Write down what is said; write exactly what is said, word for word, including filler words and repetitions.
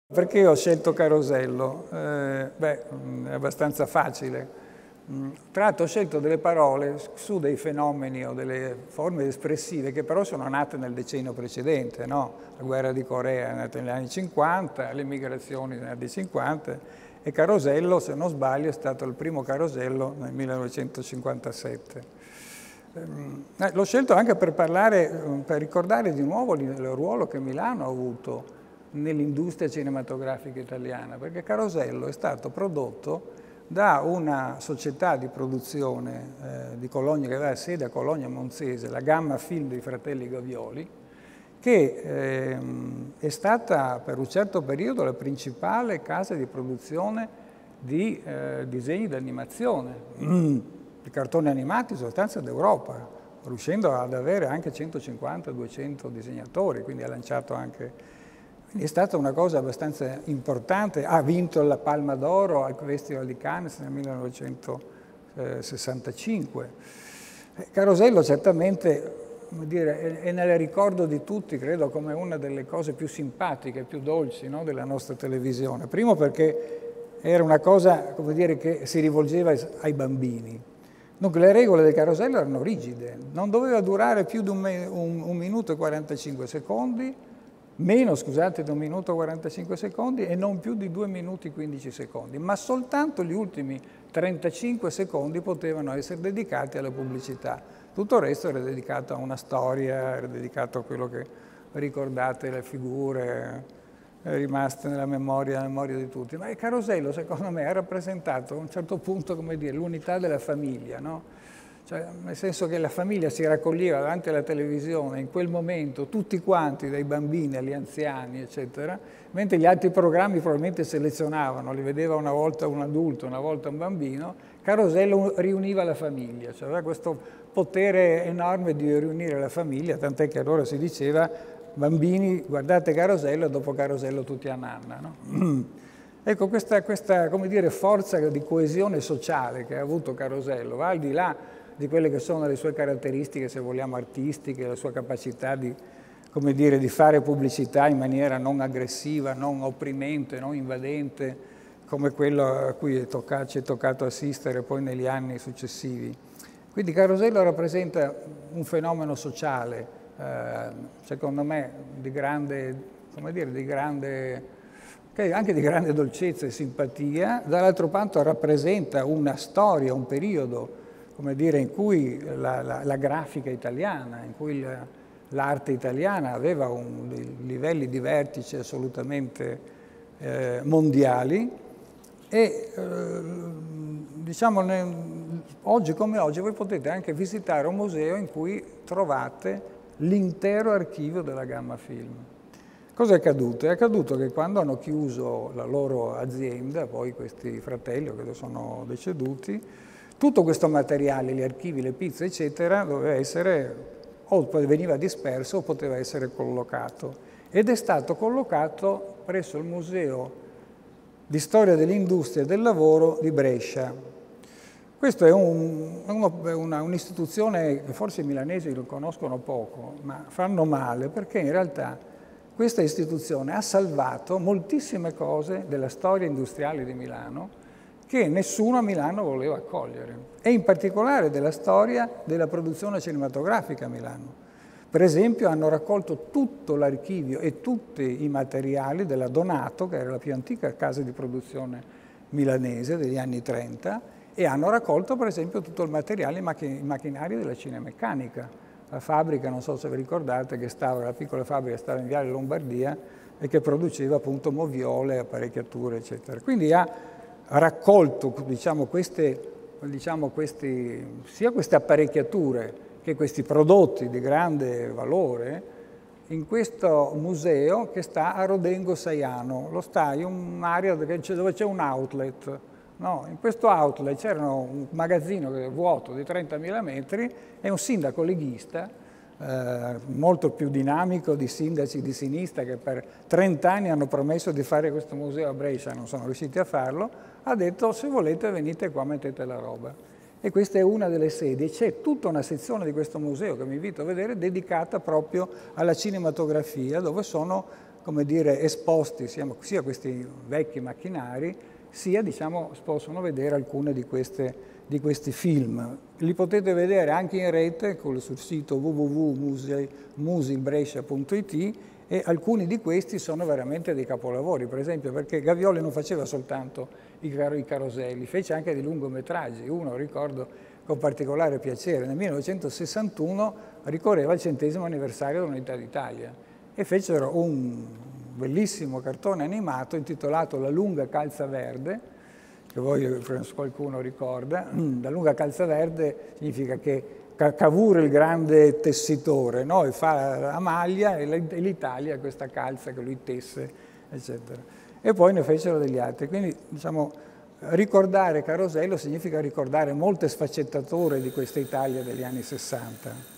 Perché ho scelto Carosello? Eh, beh, è abbastanza facile. Tra l'altro ho scelto delle parole su dei fenomeni o delle forme espressive che però sono nate nel decennio precedente, no? La guerra di Corea è nata negli anni cinquanta, le migrazioni negli anni cinquanta e Carosello, se non sbaglio, è stato il primo Carosello nel millenovecentocinquantasette. Eh, l'ho scelto anche per parlare, per ricordare di nuovo il ruolo che Milano ha avuto nell'industria cinematografica italiana, perché Carosello è stato prodotto da una società di produzione eh, di Cologna, che aveva sede a Cologna Monzese, la Gamma Film dei fratelli Gavioli, che eh, è stata per un certo periodo la principale casa di produzione di eh, disegni d'animazione, mm. di cartoni animati in sostanza d'Europa, riuscendo ad avere anche centocinquanta duecento disegnatori, quindi ha lanciato anche... Quindi è stata una cosa abbastanza importante, ha vinto la Palma d'Oro al Festival di Cannes nel millenovecentosessantacinque. Carosello certamente, come dire, è nel ricordo di tutti, credo, come una delle cose più simpatiche, più dolci, no, della nostra televisione. Primo perché era una cosa, come dire, che si rivolgeva ai bambini. Dunque le regole del Carosello erano rigide, non doveva durare più di un, un, un minuto e quarantacinque secondi, meno, scusate, di un minuto e quarantacinque secondi e non più di due minuti e quindici secondi, ma soltanto gli ultimi trentacinque secondi potevano essere dedicati alla pubblicità. Tutto il resto era dedicato a una storia, era dedicato a quello che ricordate, le figure rimaste nella memoria, nella memoria di tutti. Ma il Carosello, secondo me, ha rappresentato a un certo punto, come dire, l'unità della famiglia, no? Cioè, nel senso che la famiglia si raccoglieva davanti alla televisione in quel momento, tutti quanti, dai bambini agli anziani, eccetera, mentre gli altri programmi probabilmente selezionavano, li vedeva una volta un adulto, una volta un bambino. Carosello riuniva la famiglia, cioè aveva questo potere enorme di riunire la famiglia, tant'è che allora si diceva, bambini, guardate Carosello e dopo Carosello tutti a nanna, no? Ecco, questa, questa, come dire, forza di coesione sociale che ha avuto Carosello va al di là di quelle che sono le sue caratteristiche, se vogliamo, artistiche, la sua capacità di, come dire, di fare pubblicità in maniera non aggressiva, non opprimente, non invadente, come quello a cui è toccato, ci è toccato assistere poi negli anni successivi. Quindi Carosello rappresenta un fenomeno sociale, eh, secondo me, di grande, come dire, di grande, anche di grande dolcezza e simpatia, dall'altro canto rappresenta una storia, un periodo, come dire, in cui la, la, la grafica italiana, in cui l'arte italiana aveva un, dei livelli di vertice assolutamente eh, mondiali e eh, diciamo ne, oggi come oggi voi potete anche visitare un museo in cui trovate l'intero archivio della Gamma Film. Cosa è accaduto? È accaduto che quando hanno chiuso la loro azienda, poi questi fratelli che sono deceduti, tutto questo materiale, gli archivi, le pizze, eccetera, doveva essere, o veniva disperso o poteva essere collocato. Ed è stato collocato presso il Museo di Storia dell'Industria e del Lavoro di Brescia. Questa è un'istituzione un, che forse i milanesi lo conoscono poco, ma fanno male, perché in realtà questa istituzione ha salvato moltissime cose della storia industriale di Milano, che nessuno a Milano voleva accogliere, e in particolare della storia della produzione cinematografica a Milano. Per esempio hanno raccolto tutto l'archivio e tutti i materiali della Donato, che era la più antica casa di produzione milanese degli anni trenta, e hanno raccolto per esempio tutto il materiale, i macchinari della cinemeccanica. La fabbrica, non so se vi ricordate, che stava, la piccola fabbrica stava in Viale Lombardia e che produceva appunto moviole, apparecchiature, eccetera. Quindi ha raccolto, diciamo, queste, diciamo, questi, sia queste apparecchiature che questi prodotti di grande valore in questo museo che sta a Rodengo Saiano. Lo sta in un'area dove c'è un outlet. No, in questo outlet c'era un magazzino vuoto di trentamila metri e un sindaco leghista, eh, molto più dinamico di sindaci di sinistra che per trent'anni hanno promesso di fare questo museo a Brescia, non sono riusciti a farlo, ha detto se volete venite qua, mettete la roba. E questa è una delle sedi. C'è tutta una sezione di questo museo che vi invito a vedere dedicata proprio alla cinematografia, dove sono come dire, esposti sia, sia questi vecchi macchinari, sia, diciamo, possono vedere alcune di, queste, di questi film. Li potete vedere anche in rete sul sito w w w punto musilbrescia punto i t, e alcuni di questi sono veramente dei capolavori, per esempio perché Gavioli non faceva soltanto i, car i caroselli, fece anche dei lungometraggi. Uno, ricordo con particolare piacere, nel millenovecentosessantuno ricorreva il centesimo anniversario dell'Unità d'Italia e fecero un bellissimo cartone animato intitolato La lunga calza verde, che voi qualcuno ricorda. La lunga calza verde significa che Cavour è il grande tessitore, no? E fa la maglia e l'Italia questa calza che lui tesse, eccetera. E poi ne fecero degli altri. Quindi, diciamo, ricordare Carosello significa ricordare molte sfaccettature di questa Italia degli anni sessanta.